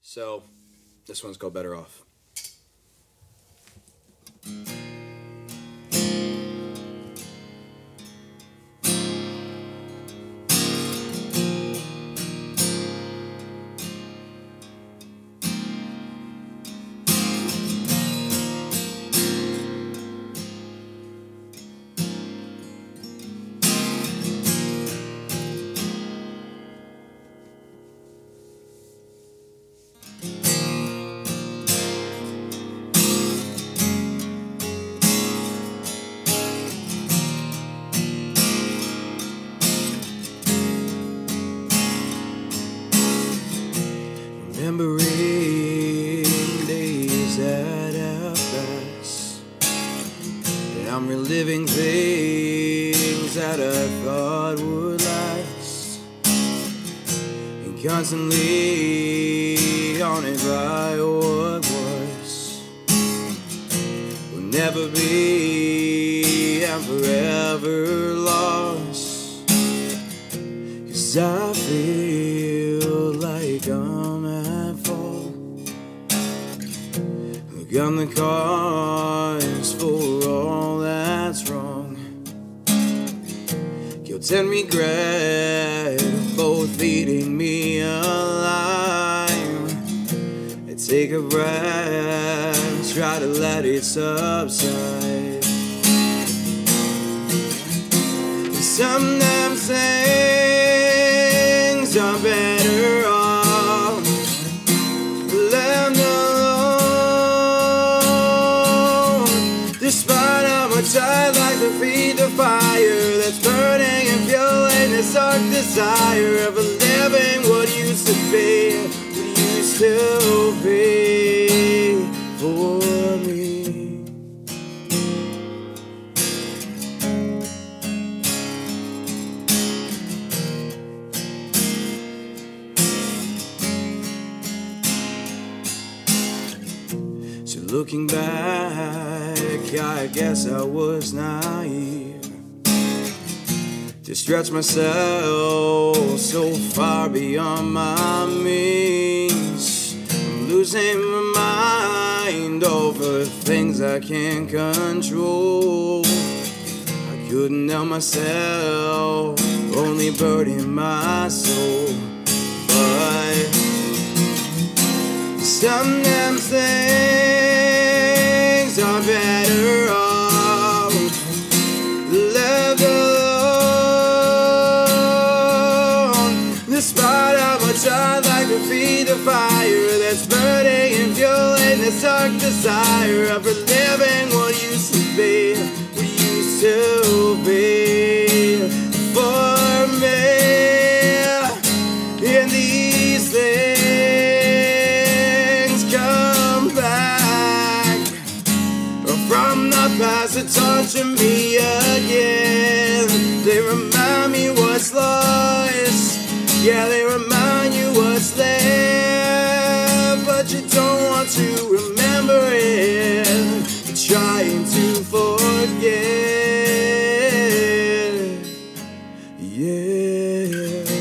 So this one's called Better Off. Remembering days that have passed, and I'm reliving things that I thought would last, and constantly haunted by what was, will never be, and forever lost. 'Cause I feel like I'm at fault. Look on the cards for all that's wrong. Guilt and regret both eating me alive. I take a breath, try to let it subside. Sometimes things are better off left alone. Despite how much I'd like to feed the fire that's burning and fueling this dark desire of living what used to be, what used to be for me. So looking back, I guess I was naive to stretch myself so far beyond my means. I'm losing my mind over things I can't control. I couldn't help myself, only burden my soul. But sometimes things are better off left alone. Despite how much I'd like to feed the fire that's burning and fueling this dark desire of reliving what used to be, what used to be for me. And these things come back from the past to torture me again. They remind me what's lost. Yeah, they remind you what's left, but you don't want to remember it. You're trying to forget. Yeah.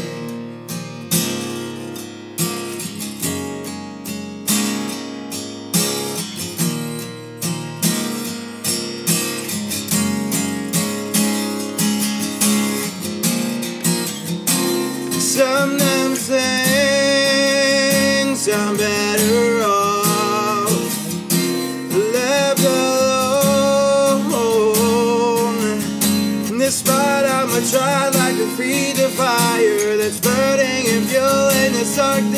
Sometimes things are better off left alone. Despite how much I'd like to feed the fire that's burning and fueling this dark